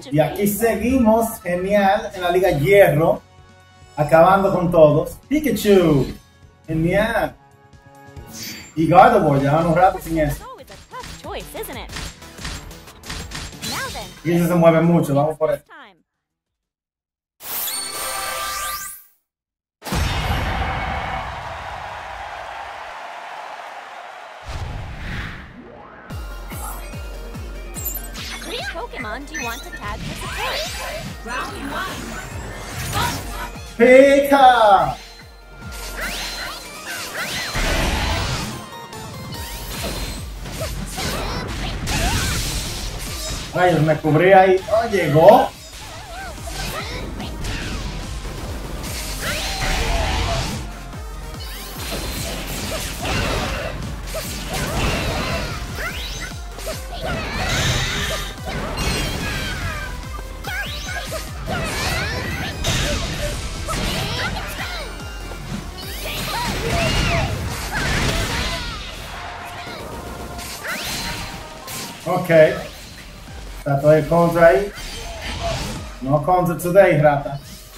Y aquí seguimos, genial, en la Liga Hierro, acabando con todos. Pikachu, genial. Y Gardevoir, ya van un rato sin eso. Y ese se mueve mucho, vamos por eso. Which Pokemon do you want to tag for support? Round 1. Pika. Rayos, me cubrí ahí. Oh, llegó. Ok. Está todo el contra ahí. No contra today, rata.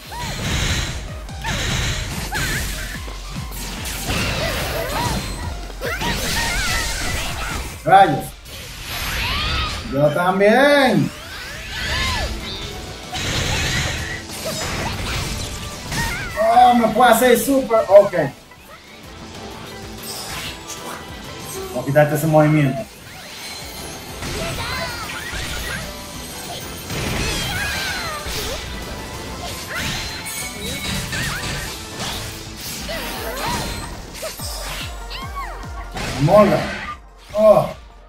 Rayos. Yo también. Oh, me puede hacer super. Ok. Voy a quitarte ese movimiento. Mola. Oh.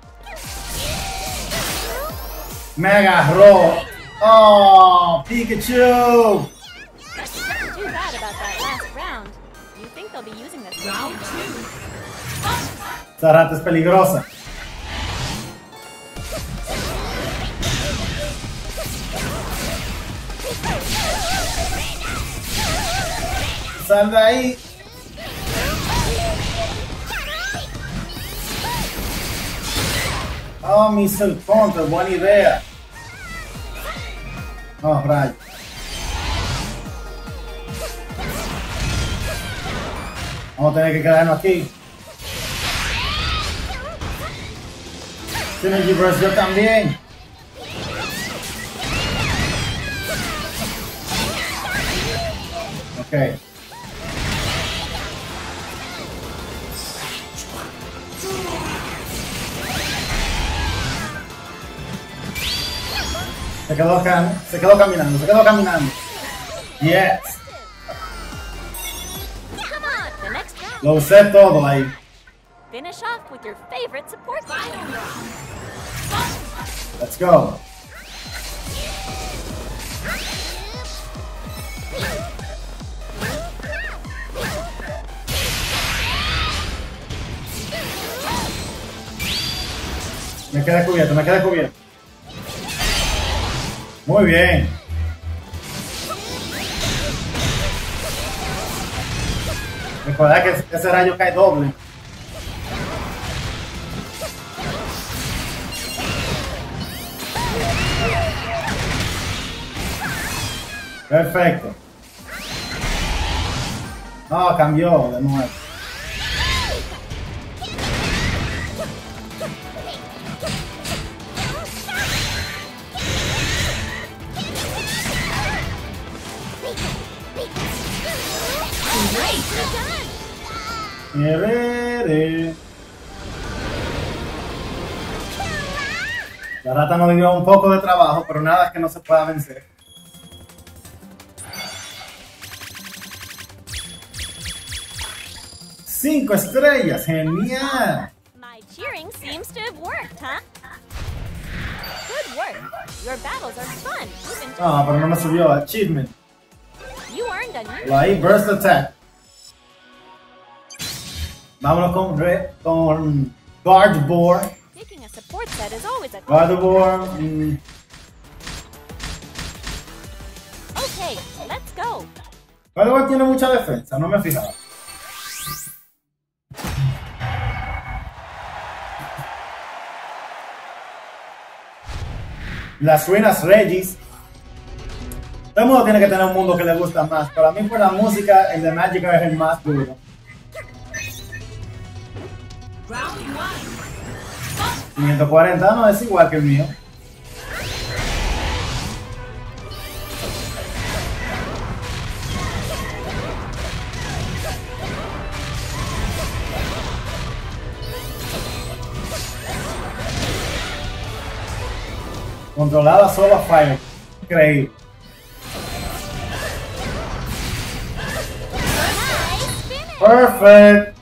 Me agarró. Oh, Pikachu. Too bad about that last round. You think they'll be using this round 2? Esta rata es peligrosa. Sal de ahí. Oh, me hizo el contra, buena idea. Oh, rayo. Vamos a tener que quedarnos aquí. Synergy Burst, yo también. Ok. Se quedó caminando. Yes. Come on, the next round. Lo usé todo ahí. Finish off with your favorite support item. Let's go. Me queda cubierto. Muy bien. Recuerda que ese rayo cae doble. Perfecto. No, cambió de nuevo. La rata nos dio un poco de trabajo, pero nada que no se pueda vencer. ¡5 estrellas! ¡Genial! My cheering seems to have worked, huh? Good work. Your battles are fun. Even Ah, pero no me subió. Achievement. you earned a new. Ahí, Burst Attack. Vámonos con Gardevoir. Taking a support set is always a. Gardevoir. Okay, let's go. Gardevoir tiene mucha defensa, no me he fijado. Las ruinas Regis Todo el mundo tiene que tener un mundo que le gusta más. Para mí, por la música, el de Magikarp es el más duro. 540 no es igual que el mío. Controlada solo a Fire. Increíble. Perfect.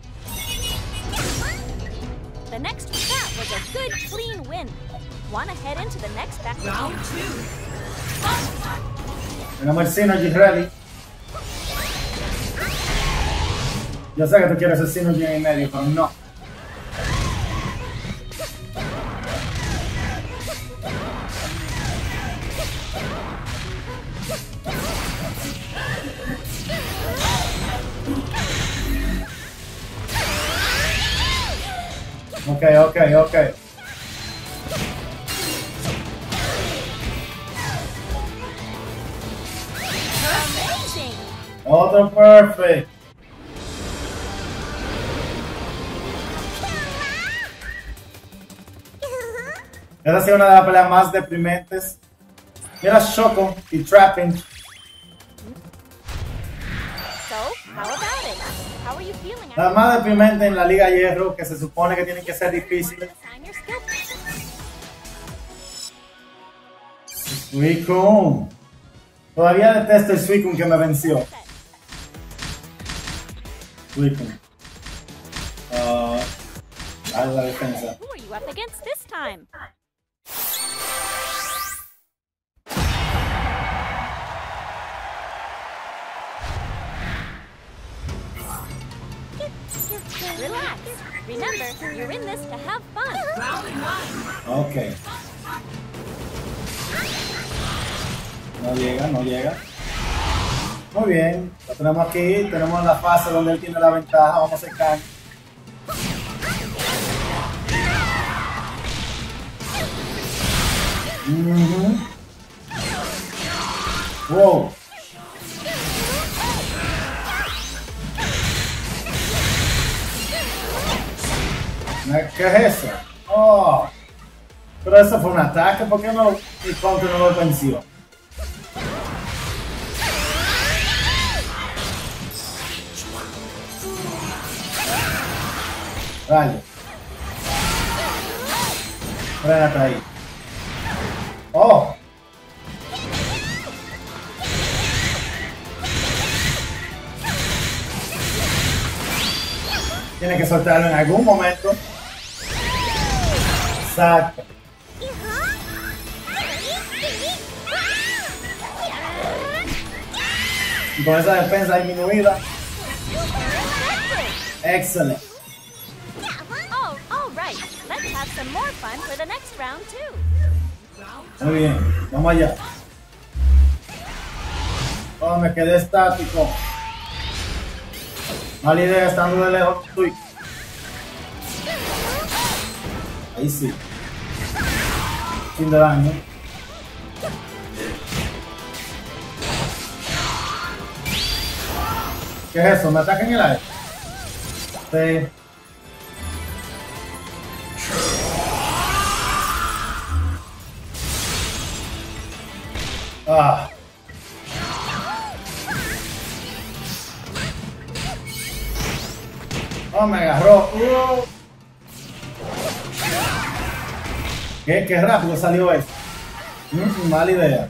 The next that was a good clean win. Wanna head into the next back round 2? Tenemos el Synergy ready. Yo sé que tú quieres el Synergy en el medio, pero no. Ok. Amazing! Otro perfect. Esa ha sido una de las peleas más deprimentes. Mira Shoko y Trapping. So, how about it? How are you feeling La más deprimente en la Liga Hierro, que se supone que tienen que ser difíciles. Sign your skill. Suicune. Todavía detesto el Suicune que me venció. Suicune. Dale la defensa. Who are you up against this time? Relax. Remember, you're in this to have fun. Ok. No llega. Muy bien. Lo tenemos aquí. Tenemos la fase donde él tiene la ventaja. Vamos a secar. Wow. ¿Qué es eso? Oh. Pero eso fue un ataque. ¿Por qué no mi counter no lo venció? Rayo. Frénate ahí. Oh. Tiene que soltarlo en algún momento. Exacto. Y con esa defensa disminuida. Excelente. Oh, all right. Let's have some more fun for the next round too. Muy bien, vamos allá. Oh, me quedé estático. Mala idea estando de lejos. Uy. Ahí sí. Sin de daño. ¿Qué es eso? ¿Me atacan en el aire? Sí. Ah. Oh, me agarró. Qué rápido salió eso. Mala idea.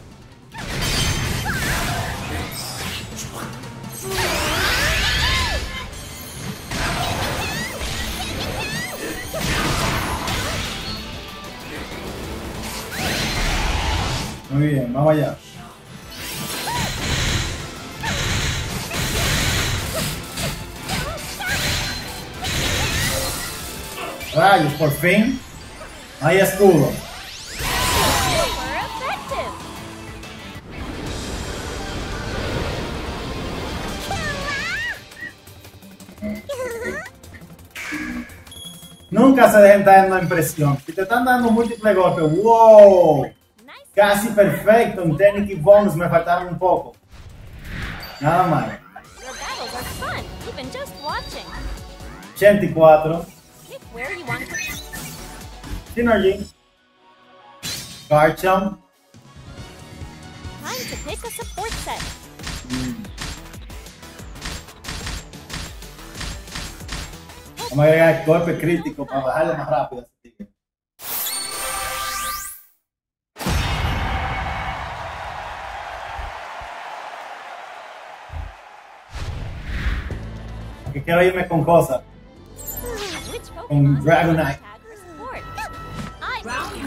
Muy bien, vamos allá. Rayos, por fin. Hay escudo. Super effective. Nunca se dejen dar una impresión. Si te están dando múltiples golpes, wow. Nice Casi perfecto. En Technique y bonus me faltaron un poco. Nada más. Your battles are fun, even just watching. 84. Pick where you want to. Synergy. Garchomp. Time to pick a support set. Vamos a agregar golpe crítico para bajarle más rápido. Que quiero irme con cosas. Which Con Pokemon Dragonite. tag or support? I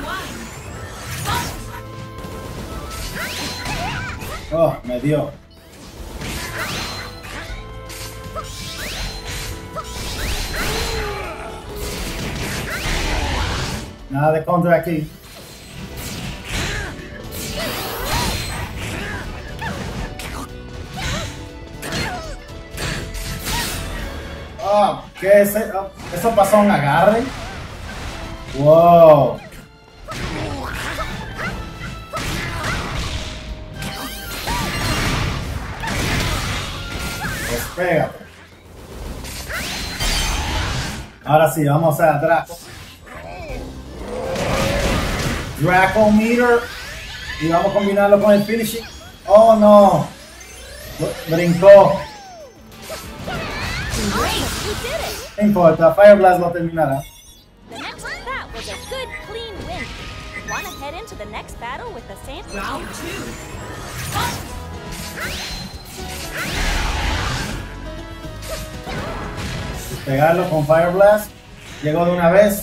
Oh, me dio. Nada de contra aquí. Oh, ¿qué es eso? ¿Eso pasó un agarre? Wow. Despégate. Ahora sí, vamos a Draco. Draco Meter. Y vamos a combinarlo con el finishing. Oh no. Brincó. You did it! No importa, Fire Blast lo terminará. The next that was a good, clean win. Wanna head into the next battle with the same? Round 2. Pegarlo con Fire Blast. Llegó de una vez.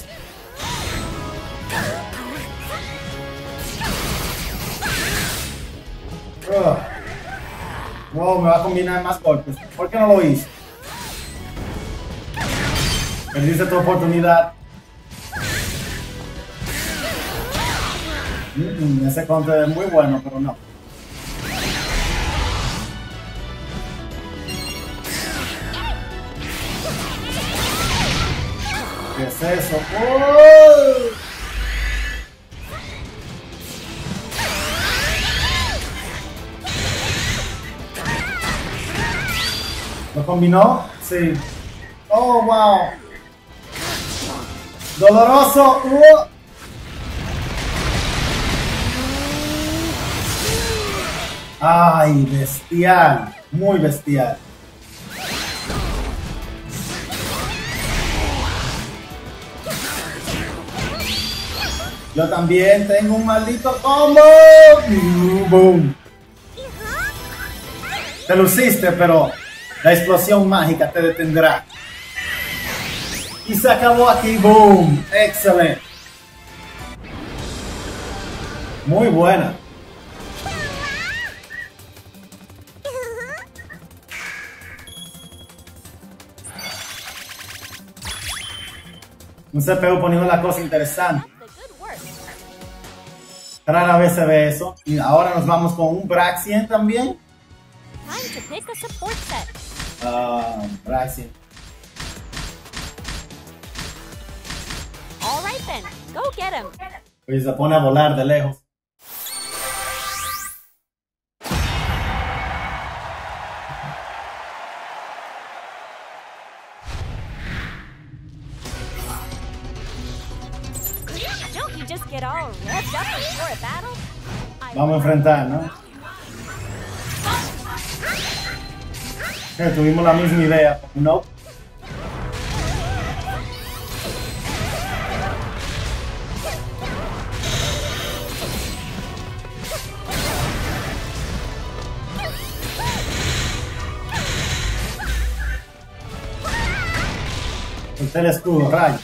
Wow, me va a combinar más golpes. ¿Por qué no lo hice? Perdiste tu oportunidad. Ese counter es muy bueno, pero no. ¿Qué es eso? ¡Oh! ¿Lo combinó? Sí. ¡Oh, wow! ¡Doloroso! ¡Ay, bestial! Muy bestial. Yo también tengo un maldito combo. ¡Boom! Te luciste, pero la explosión mágica te detendrá. Y se acabó aquí. ¡Boom! ¡Excelente! Muy buena. Un CPU poniendo la cosa interesante. The good work. Rara vez se ve eso. Y ahora nos vamos con un Braixen también. Time to pick a support set. Braixen. All right then, go get him. Y se pone a volar de lejos. Don't you just get all revved up before a battle? Vamos a enfrentar, ¿no? Tuvimos la misma idea. No. El escudo, rayo.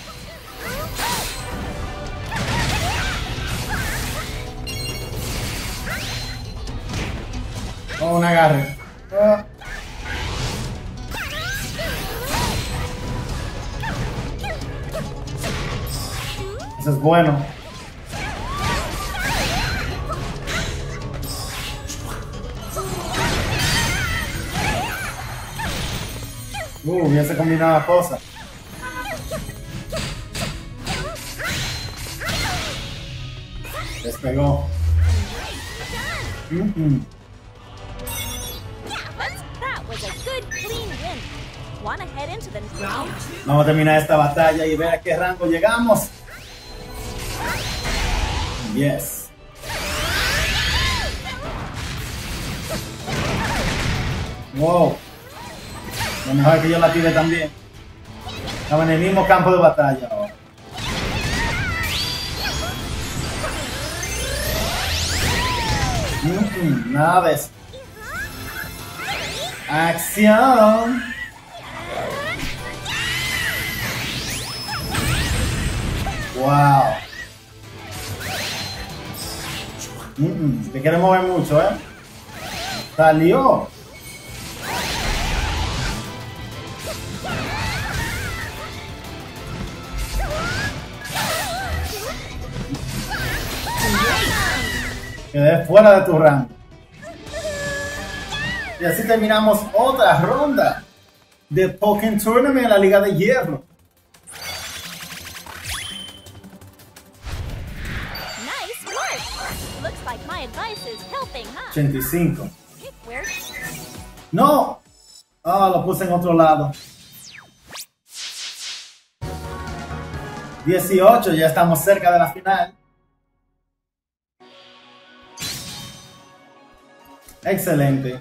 Oh, un agarre. Ah. Eso es bueno. Hubiese combinado cosas. Despegó. Mm-mm. That was a good, clean win. Wanna head into the Round two. Vamos a terminar esta batalla y ver a qué rango llegamos. Yes. Wow. Lo mejor es que yo la tire también. Estamos en el mismo campo de batalla ahora. Nada de eso. Acción. Wow. Te quiere mover mucho, ¿eh? Salió. Quedé fuera de tu rango. Y así terminamos otra ronda de Pokémon Tournament en la Liga de Hierro. nice work. Looks like my advice is helping, huh? 85. Pick where ¡No! Ah, lo puse en otro lado. 18, ya estamos cerca de la final. Excelente.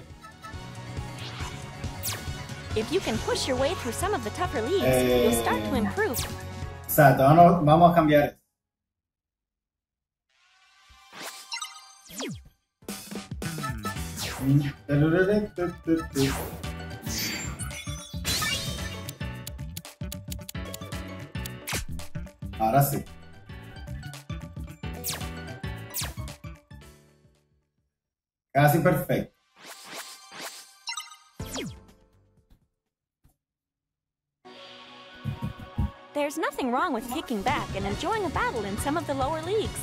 If you can push your way through some of the tougher leagues, you'll start to improve. Exacto, vamos a cambiar. Ahora sí. Casi perfecto. There's nothing wrong with kicking back and enjoying a battle in some of the lower leagues.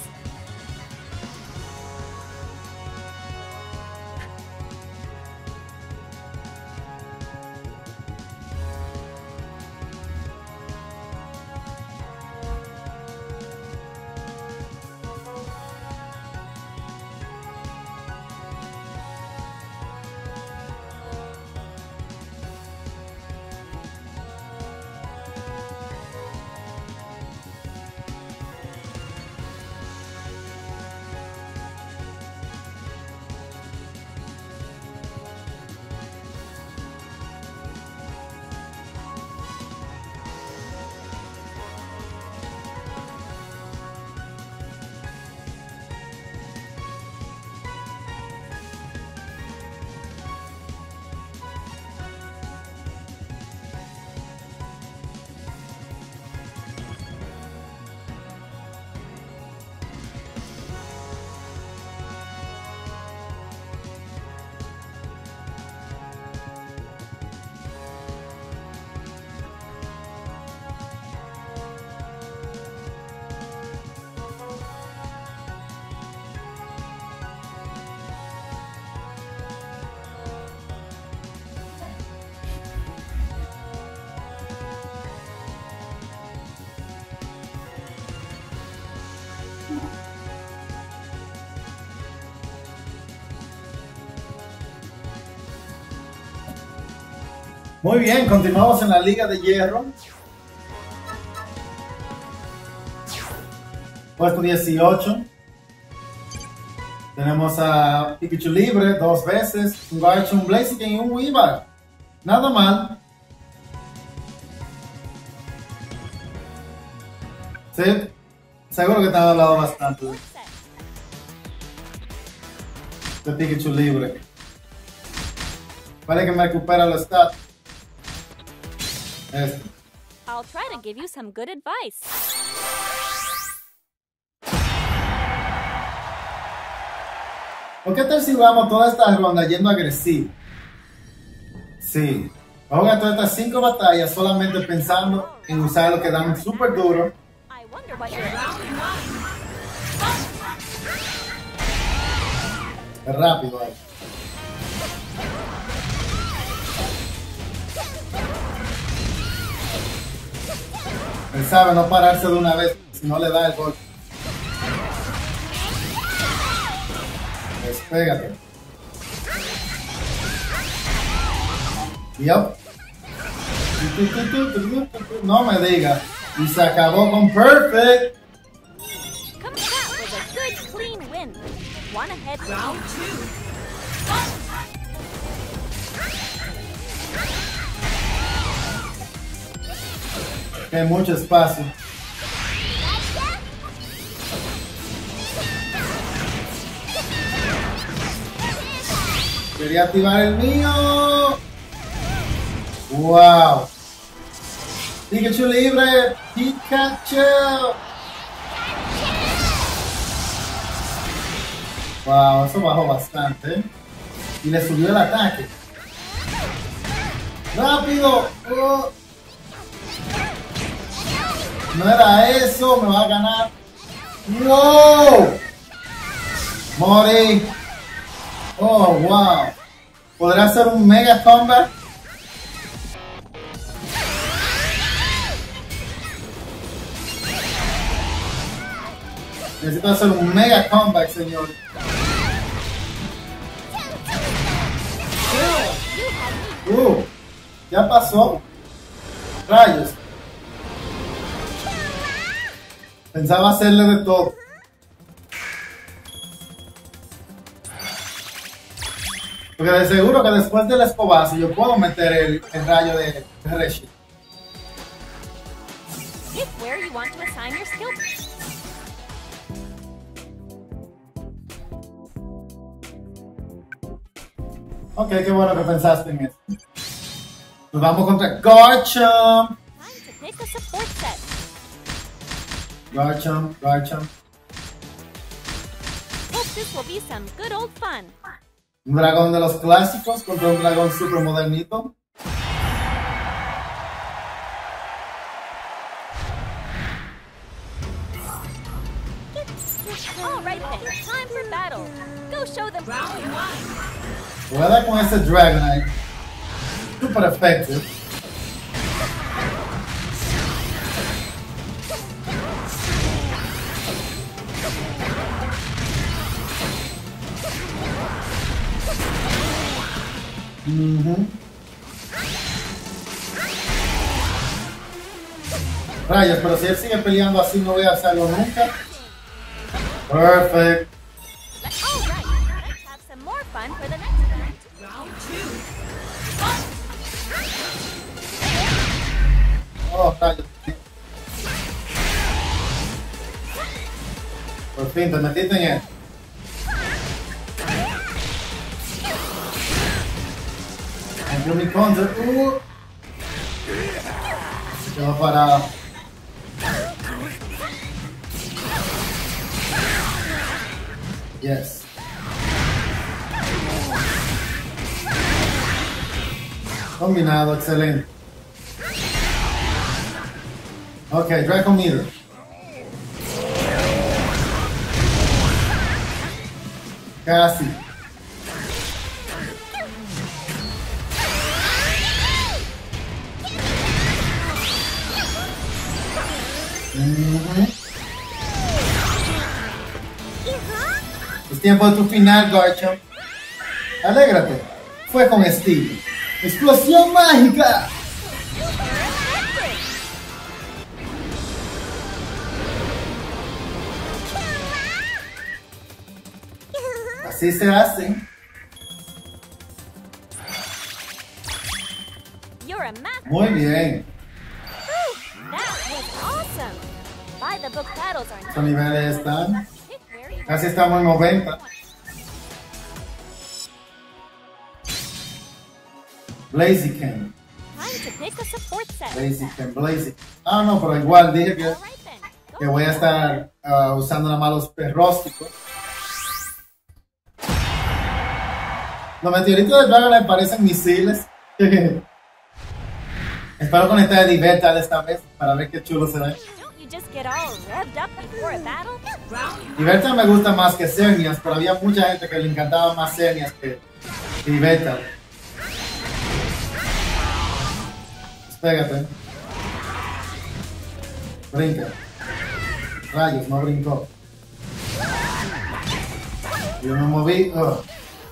Muy bien, continuamos en la Liga de Hierro. Puesto 18. Tenemos a Pikachu libre 2 veces, un Garchomp, un Blaziken y un Weavile. Nada mal. Sí, seguro que te han hablado bastante de Pikachu libre. Vale que me recupera los stats. Este. I'll try to give you some good advice. ¿Por qué tal si vamos toda esta ronda yendo agresivo? Sí. Vamos a todas estas 5 batallas solamente pensando en usar lo que dan súper duro. I wonder what you're Es rápido ahí. Él sabe no pararse de una vez, si no le da el golpe. Eso. Pégate. Yup. No me digas. Y se acabó con Perfect. Come, that was a good, clean win. Wanna head Round round? 2. Fight! Hay mucho espacio. Quería activar el mío. Wow. Pikachu libre. Pikachu. Wow, eso bajó bastante. Y le subió el ataque. ¡Rápido! Oh. No era eso, me va a ganar. ¡Wow! Morí. Oh, wow. ¿Podrá hacer un mega comeback? Necesito hacer un mega comeback, señor. Ya pasó. Rayos. Pensaba hacerle de todo. Porque de seguro que después del escobazo yo puedo meter el rayo de Reshi. Pick where you want to assign your skill. Ok, qué bueno que pensaste en eso. Nos vamos contra Garchomp. Time to pick a support set. Garchomp, Garchomp. Hope this will be some good old fun. Un dragón de los clásicos contra un dragón super modernito. All right then, time for battle. Go show them. Round 1. Voy a dar con ese Dragonite. Super efectivo. Rayos, pero si él sigue peleando así no voy a hacerlo nunca. Perfect. All right, let's have some more fun for the next round. Round 2. Fight! Oh, rayos. Por fin te metiste en él. Entró mi counter. Se va para. Yes. Combinado, excelente. Ok, Draco Meter. Casi. Es tiempo de tu final, Garchomp. Alégrate. Fue con estilo. ¡Explosión mágica! Así se hace. You're a master. Muy bien. Whew, that was awesome. By the book battles are Estos niveles están. Pick where you Casi estamos en 90. Blaziken. time to pick a support set. Blaziken, Blaziken. Ah, no, pero igual dije All right then. que Go voy a estar usando nada más los perrósticos. Los meteoritos de Dragonite parecen misiles. Espero conectar el Libertad esta vez para ver qué chulo será. Don't you just get all revved up before a battle? Round Libertad me gusta más que Xerneas, pero había mucha gente que le encantaba más Xerneas que Libertad. Pégate. Brinca. Rayos, no brincó. Yo me moví. Oh.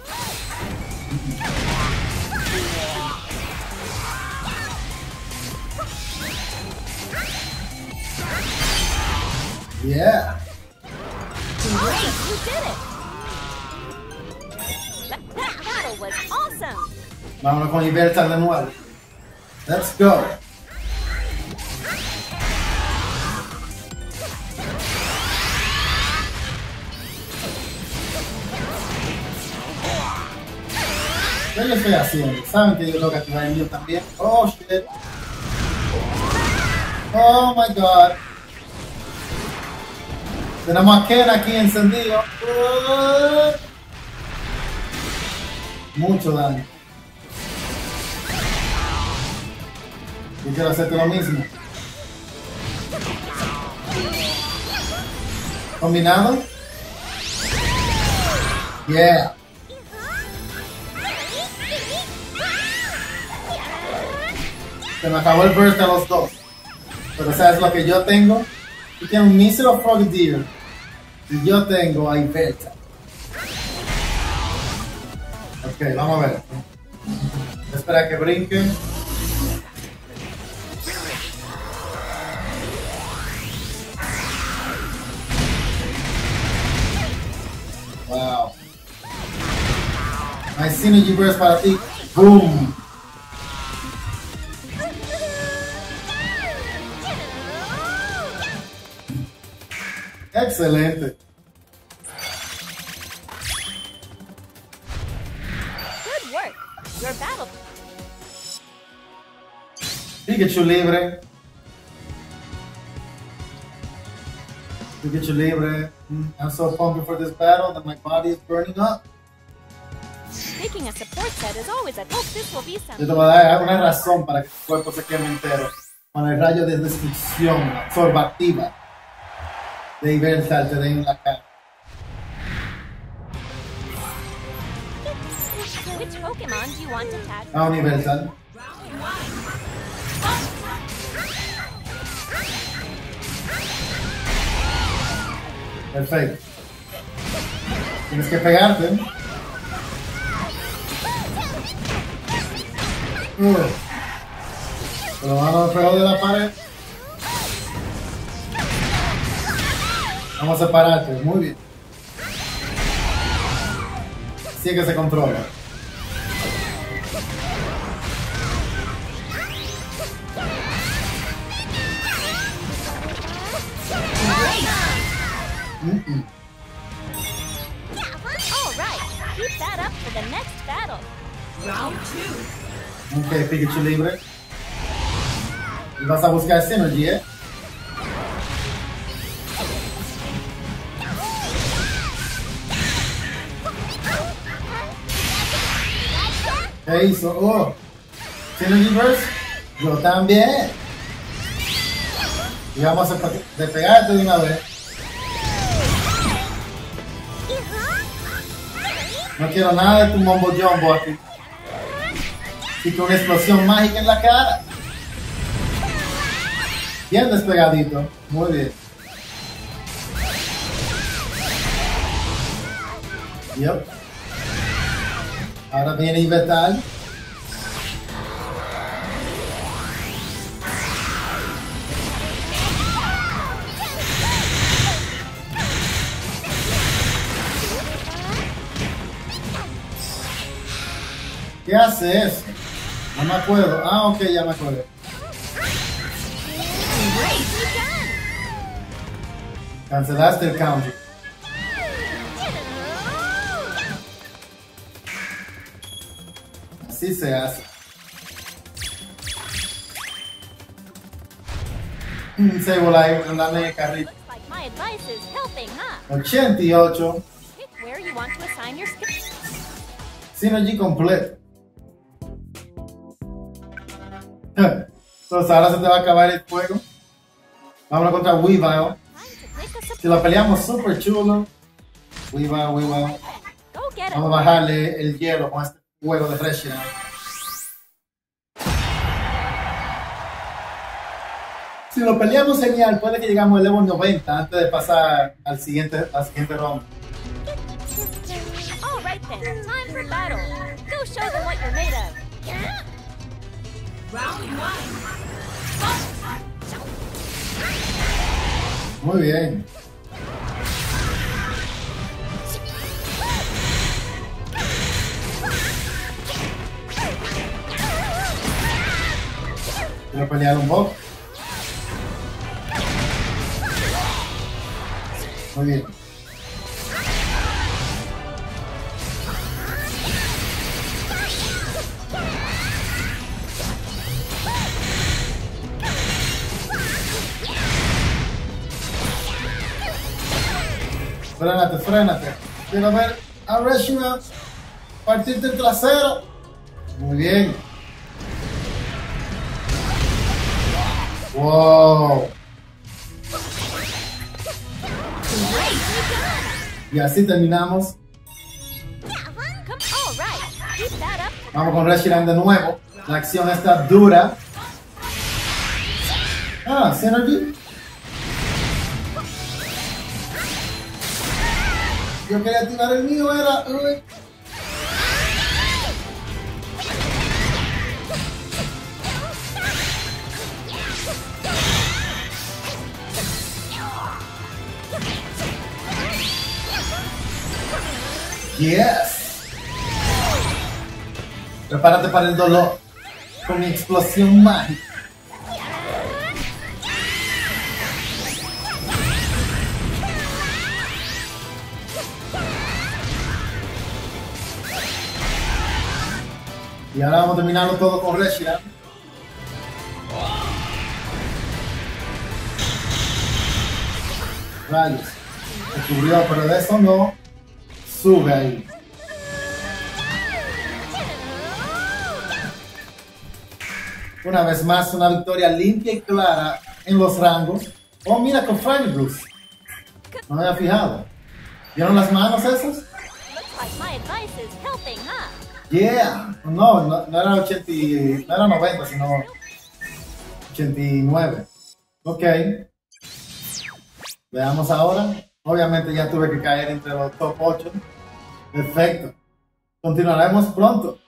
Yeah. Great, you did it! That battle was awesome! Vámonos con Ibertal de nuevo. Let's go. ¿Qué yo estoy haciendo? ¿Saben que yo tengo que activar el mío también? Oh shit. Oh my god. Tenemos a Ken aquí encendido. Mucho daño. Yo quiero hacerte lo mismo. ¿Combinado? Yeah. Se me acabó el burst de los dos. Pero sabes lo que yo tengo. Tú tienes un mísero Frogadier. Y yo tengo a Iberta. Ok, vamos a ver. Espera que brinque. Wow. My synergy burst para ti. Boom. Excelente. Good work! Your battle... Pikachu libre. Pikachu libre. I'm so pumped for this battle that my body is burning up. Making a support set is always a... Hope this will be Yo some... te voy a dar una razón para que tu cuerpo se queme entero. Con el rayo de destrucción absorbativa de Ibertal te den en la cara. Which Pokemon do you want to tag? A Universal. Perfecto. Tienes que pegarte. Pero vamos a pegar de la pared. Vamos a separarte. Muy bien. Así es que se controla. All right, keep that up for the next battle. Round 2. Ok, Pikachu libre. Y vas a buscar Synergy, ¿eh? ¿Qué hizo? Oh, Synergy Burst. Yo también. Y vamos a despegarte de una vez. No quiero nada de tu Mombo Jumbo aquí. Y con una explosión mágica en la cara. Bien despegadito. Muy bien. Yep. Ahora viene Ibertal. ¿Qué hace eso? No me acuerdo. Ah, ok, ya me acuerdo. Cancelaste el counter. Así se hace. Sableye, andame carrito. Looks like my advice is helping, huh? 88. Pick where you want to assign your skill. Synergy completo. Entonces ahora se te va a acabar el juego. Vámonos contra Weavile. Time to pick a support. Si lo peleamos súper chulo. Weavile. Go get it. Vamos a bajarle el hielo con este juego de Reshiram. Si lo peleamos genial, puede que llegamos al level 90 antes de pasar al siguiente round. then, time for battle. Go show them what you're made of. Round one. Muy bien. Quiero pelear un poco. Muy bien. Frénate, frénate. Quiero ver a Reshiram partirte el trasero. Muy bien. Wow. Y así terminamos. All right, keep that up. Vamos con Reshiram de nuevo. La acción está dura. Ah, Synergy. Yo quería activar el mío, era... Uy. Yes. Prepárate para el dolor con mi explosión mágica. Y ahora vamos a terminarlo todo con Reshiram. Rayos. Se cubrió, pero de eso no. Sube ahí. Una vez más, una victoria limpia y clara en los rangos. Oh, mira, con Franny Bruce. No me había fijado. ¿Vieron las manos esas? Looks like my advice is helping, huh? Yeah. No era 80, no era 90, sino 89. Ok. Veamos ahora. Obviamente ya tuve que caer entre los top 8. Perfecto. Continuaremos pronto.